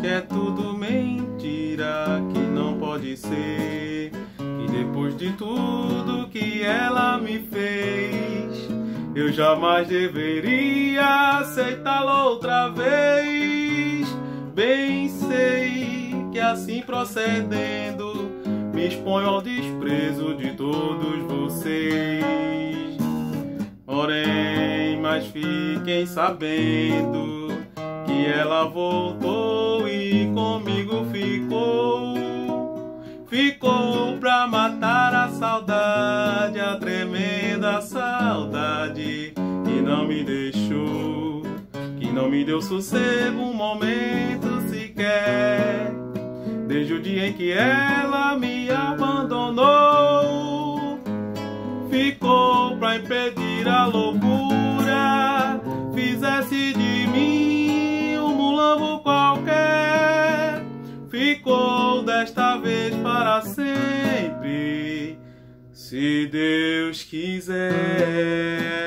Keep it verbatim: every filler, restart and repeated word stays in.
que é tudo mentira, que não pode ser, que depois de tudo que ela me fez, eu jamais deveria aceitá-la outra vez. Bem sei que assim procedendo me exponho ao desprezo de todos vocês. Porém, mas fiquem sabendo que ela voltou e comigo ficou. Ficou pra matar a saudade, a tremenda saudade que não me deixou, que não me deu sossego um momento sequer, desde o dia em que ela me abandonou. Ficou pra impedir a loucura, fizesse de mim um mulambo qualquer. Ficou desta vez para sempre, se Deus quiser.